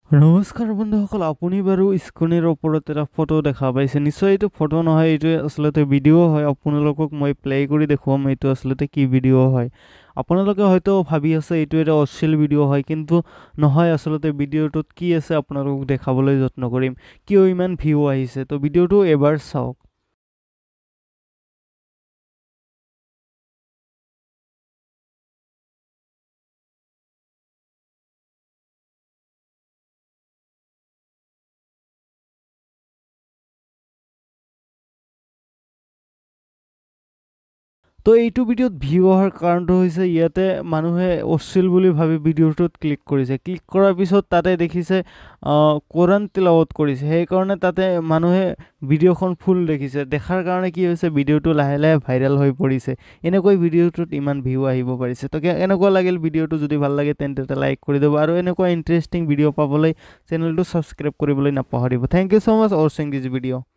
নমস্কাৰ বন্ধুসকল, আপুনি বাৰু স্ক্ৰীনৰ ওপৰত এটা ফটো দেখা পাইছে। নিশ্চয় এইটো ফটো নহয়, এইটো আচলতে ভিডিঅ' হয়। আপোনালোকক মই প্লে কৰি দেখুৱাম এইটো আচলতে কি ভিডিঅ' হয়। আপোনালোকে হয়তো ভাবি আছে এইটো এটা অশ্লীল ভিডিঅ' হয়, কিন্তু নহয়। আচলতে ভিডিঅ'টোত কি আছে আপোনালোকক দেখাবলৈ যত্ন কৰিম। কিয় ইমান ভিউ আহিছে, তো ভিডিঅ'টো এবাৰ চাওক। তো এইটো ভিডিঅ'ত ভিউ অহাৰ কাৰণটো হৈছে ইয়াতে মানুহে অশ্লীল বুলি ভাবি ভিডিঅ'টোত ক্লিক কৰিছে। ক্লিক কৰাৰ পিছত তাতে দেখিছে কোৰাণ তিলাৱত কৰিছে। সেইকাৰণে তাতে মানুহে ভিডিঅ'খন ফুল দেখিছে। দেখাৰ কাৰণে কি হৈছে, ভিডিঅ'টো লাহে লাহে ভাইৰেল হৈ পৰিছে। এনেকৈ ভিডিঅ'টোত ইমান ভিউ আহিব পাৰিছে। তো এনেকুৱা লাগিল ভিডিঅ'টো যদি ভাল লাগে তেন্তে এটা লাইক কৰি দিব, আৰু এনেকুৱা ইণ্টাৰেষ্টিং ভিডিঅ' পাবলৈ চেনেলটো ছাবস্ক্ৰাইব কৰিবলৈ নাপাহৰিব। Thank you so' much for ৱাচিং দিছ ভিডিঅ'।